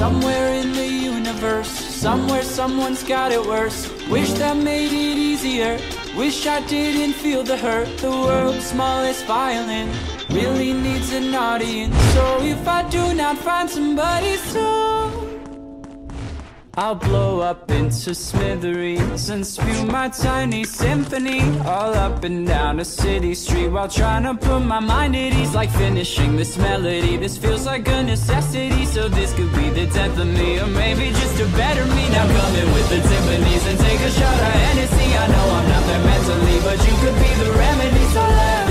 Somewhere in the universe, somewhere someone's got it worse. Wish that made it easier, wish I didn't feel the hurt. The world's smallest violin really needs an audience. So if I do not find somebody soon, I'll blow up into smithereens and spew my tiny symphony all up and down a city street, while trying to put my mind at ease. Like finishing this melody, this feels like a necessity. So this could be the death of me, or maybe just a better me. Now come in with the timpanis and take a shot of Hennessy. I know I'm not there mentally, but you could be the remedy, so let